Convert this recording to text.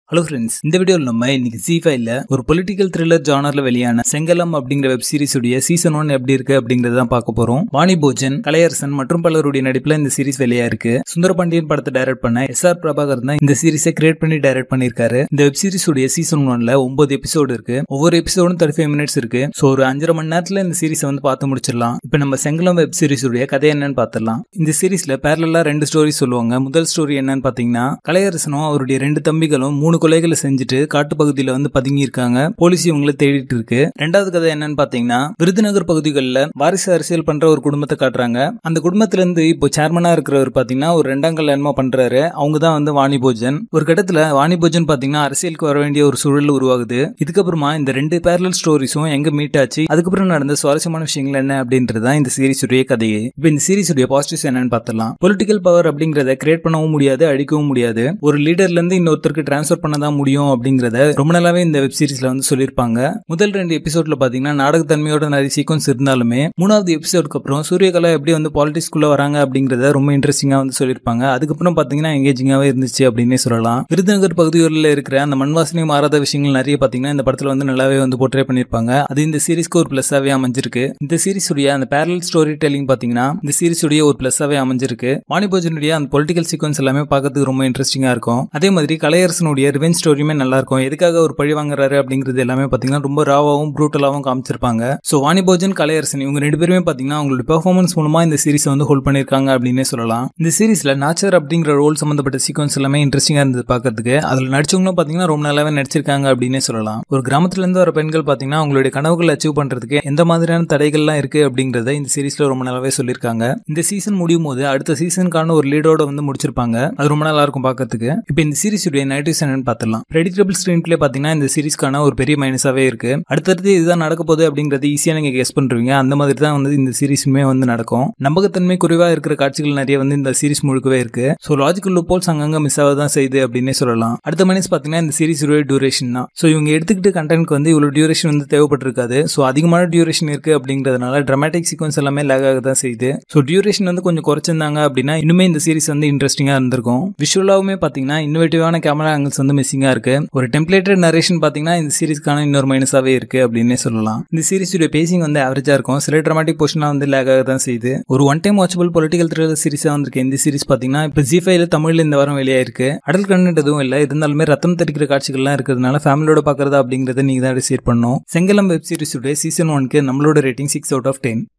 Hello friends, இந்த வீடியோவில் நம்ம இன்னைக்கு Z5ல ஒரு பொலிட்டிக்கல் த்ரில்லர் ஜானர்ல வெளியான செங்கலம் அப்படிங்கிற வெப் சீரிஸ் உடைய சீசன் 1 எப்படி இருக்கு அப்படிங்கறத பார்க்க போறோம். வாணி, போஜன், கலையரசன் மற்றும் பலருடைய நடிப்புல இந்த சீரிஸ் வெளியா இருக்கு. சுந்தரபாண்டியன் படத்தை டைரக்ட் பண்ண SR பிரபாகரன் தான் இந்த சீரிஸை கிரியேட் பண்ணி டைரக்ட் பண்ணிருக்காரு. இந்த வெப் சீரிஸ் உடைய சீசன் 1ல 9 எபிசோடு இருக்கு. ஒவ்வொரு எபிசோடும் 35 மினிட்ஸ் இருக்கு. சோ ஒரு 5.5 மணி நேரத்துல இந்த சீரிஸை வந்து பார்த்து முடிச்சிடலாம். இப்போ நம்ம செங்கலம் வெப் சீரிஸ் உடைய கதை என்னன்னு பார்த்துடலாம். இந்த சீரிஸ்ல பேரலா 2 ஸ்டோரி சொல்லுவாங்க. முதல் ஸ்டோரி என்னன்னு பாத்தீங்கன்னா, கலையரசனும் அவருடைய 2 தம்பிகளும் 3 கொலைகளை செஞ்சுட்டு காட்டு பகுதியில வந்து பதுங்கி இருக்காங்க. போலீஸ் இவங்களை தேடிட்டு இருக்கு. ரெண்டாவது கதை என்னன்னு பாத்தீங்கன்னா, விருதுநகர் பகுதிகளில் வாரிசு அரசியல் பண்ற ஒரு குடும்பத்தை காட்டுறாங்க. அந்த குடும்பத்துல இருந்து இப்போ சேர்மனா இருக்கிறவர் பாத்தீங்கன்னா ஒரு 2ஆம் கல்யாணமா பண்றாரு. அவங்க தான் வந்து வாணி, போஜன். ஒரு கட்டத்துல வாணி, போஜன் பாத்தீங்கன்னா அரசியலுக்கு வர வேண்டிய ஒரு சூழல் உருவாகுது. இதுக்கப்புறமா இந்த 2 பேரலல் ஸ்டோரிஸும் எங்க மீட் ஆச்சு, அதுக்கப்புறம் நடந்த சுவாரஸ்யமான விஷயங்கள் என்ன அப்படின்றதுதான் இந்த சீரிஸ் உடைய கதையே. இப்போ இந்த சீரிஸ் உடைய பாசிட்டிவ்ஸ் என்னன்னு பார்த்தலாம். பொலிட்டிக்கல் பவர் அப்படிங்கறத கிரியேட் பண்ணவும் முடியாது, அழிக்கவும் முடியாது. ஒரு லீடர்ல இருந்து இன்னொருத்தருக்கு டிரான்ஸ்பர் பண்ணதான் முடியும் அப்படிங்கறத ரொம்ப நாளாவே இந்த வெப் சீரிஸ்ல வந்து சொல்லிருப்பாங்க. முதல் 2 எபிசோட்ல பாத்தீங்கன்னா நாடகத்தன்மையோட நிறைய சீக்வன்ஸ் இருந்தாலுமே 3வது எபிசோடுக்கு அப்புறம் சூரியகலா எப்படி வந்து பாலிடிக்ஸ்குள்ள வராங்க அப்படிங்கறத ரொம்ப இன்ட்ரெஸ்டிங்கா வந்து சொல்லிருப்பாங்க. அதுக்கப்புறம் பாத்தீங்கன்னா எங்கேஜிங்காவே இருந்துச்சு அப்படின்னே சொல்லலாம். விருதுநகர் பகுதிகளில் இருக்கிற அந்த மண்வாசனை மாறாத விஷயங்கள் நிறைய பாத்தீங்கன்னா இந்த படத்துல வந்து நல்லாவே வந்து போர்ட்ரே பண்ணிருப்பாங்க. அது இந்த சீரிஸ்க்கு ஒரு பிளஸ்ஸாவே அமைஞ்சிருக்கு. இந்த சீரிஸ் உடைய அந்த பேரலல் ஸ்டோரி டெல்லிங் பாத்தீங்கன்னா இந்த சீரிஸ் உடைய ஒரு பிளஸ்ஸாவே அமைஞ்சிருக்கு. வாணி, போஜனுடைய அந்த பொலிட்டிக்கல் சீக்வன்ஸ் எல்லாமே பார்க்கிறதுக்கு ரொம்ப இன்ட்ரெஸ்டிங்கா இருக்கும். அதே மாதிரி கலையரசனுடைய ரிவெஞ்ச் ஸ்டோரியுமே நல்லா இருக்கும். எதுக்காக ஒரு பழி வாங்குறாரு அப்படிங்கிறது எல்லாமே பாத்தீங்கன்னா ரொம்ப ராவாவும் ப்ரூட்டலாவும் காமிச்சிருப்பாங்க. சோ வாணி, போஜன், கலையரசன் இவங்க 2 பேருமே பாத்தீங்கன்னா அவங்களோட பெர்ஃபார்மன்ஸ் மூலமா இந்த சீரிஸ் வந்து ஹோல்ட் பண்ணிருக்காங்க அப்படின்னே சொல்லலாம். இந்த சீரிஸ்ல நாச்சர் அப்படிங்கிற ரோல் சம்பந்தப்பட்ட சீக்வன்ஸ் எல்லாமே இன்ட்ரெஸ்டிங்கா இருந்தது பார்க்கிறதுக்கு. அதுல நடிச்சவங்களும் பாத்தீங்கன்னா ரொம்ப நல்லாவே நடிச்சிருக்காங்க அப்படின்னே சொல்லலாம். ஒரு கிராமத்துல இருந்து வர பெண்கள் பாத்தீங்கன்னா அவங்களுடைய கனவுகளை அச்சீவ் பண்றதுக்கு எந்த மாதிரியான தடைகள்லாம் இருக்கு அப்படிங்கறத இந்த சீரிஸ்ல ரொம்ப நல்லாவே சொல்லிருக்காங்க. இந்த சீசன் முடியும் போது அடுத்த சீசனுக்கான ஒரு லீடோட வந்து முடிச்சிருப்பாங்க. அது ரொம்ப நல்லா இருக்கும் பார்க்கிறதுக்கு. இப்போ இந்த சீரிஸ் உடைய நெகட்டிவ்ஸ் என்னன்னு பார்த்தலாம். பிரெடிக்டபிள் ஸ்கிரீன் பிளே பாத்தீங்கன்னா இந்த சீரிஸ்க்கான ஒரு பெரிய மைனஸாவே இருக்கு. அடுத்தடுத்து இதுதான் நடக்க போகுது அப்படிங்கறது ஈஸியா நீங்க கெஸ் பண்றீங்க. அந்த மாதிரி தான் வந்து இந்த சீரிஸுமே வந்து நடக்கும். நம்பகத்தன்மை குறைவா இருக்கிற காட்சிகள் நிறைய வந்து இந்த சீரிஸ் முழுக்கவே இருக்கு. சோ லாஜிக்கல் லூப்போல்ஸ் அங்கங்க மிஸ் ஆகதான் செய்யுது அப்படின்னே சொல்லலாம். அடுத்த மைனஸ் பாத்தீங்கன்னா இந்த சீரிஸ் டியூரேஷன் தான். சோ இவங்க எடுத்துக்கிட்டு கண்டென்ட்க்கு வந்து இவ்வளவு டியூரேஷன் வந்து தேவைப்பட்டிருக்காது. சோ அதிகமான டியூரேஷன் இருக்கு அப்படிங்கறதுனால டிராமாட்டிக் சீக்வன்ஸ் எல்லாமே லேக் ஆக தான் செய்யுது. சோ டியூரேஷன் வந்து கொஞ்சம் குறைச்சிருந்தாங்க அப்படின்னா இன்னுமே இந்த சீரிஸ் வந்து இன்ட்ரெஸ்டிங்கா இருந்திருக்கும். விஷுவலாவுமே பாத்தீங்கன்னா இன்னோவேட்டிவான கேமரா ஆங்கிள்ஸ் வந்து மிஸ்ஸிங்கா இருக்கு. ஒரு டெம்ப்ளேட்டட் நரேஷன் பாத்தீங்கன்னா இந்த சீரிஸ்க்கான இன்னொரு மைனஸாவே இருக்கு அப்படின்னே சொல்லலாம். இந்த சீரிஸ் பேசிங் வந்து ஆவரேஜா இருக்கும். சில டிராமாட்டிக் போர்ஷன்லாம் வந்து லேக் ஆக தான் செய்யுது. ஒரு one time watchable political thriller சீரிஸா வந்திருக்கு இந்த சீரிஸ் பாத்தீங்கன்னா இப்ப Z5ல தமிழ்ல இந்த வாரம் வெளியாயிருக்கு. அடல்ட் கண்டென்ட் எதுவும் இல்ல, இருந்தாலுமே ரத்தம் தெரிக்கிற காட்சிகள்லாம் இருக்கிறதுனால ஃபேமிலியோட பாக்குறதா அப்படிங்கறத நீங்க தான் டிசைட் பண்ணணும். செங்கலம் வெப் சீரிஸ் சீசன் 1க்கு நம்மளோட ரேட்டிங் 6 out of 10.